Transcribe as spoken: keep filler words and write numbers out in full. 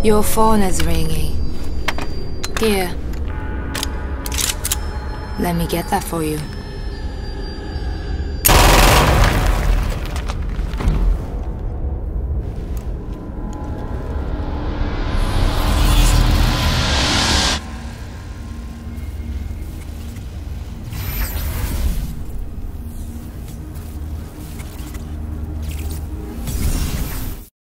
Your phone is ringing. Here. Let me get that for you.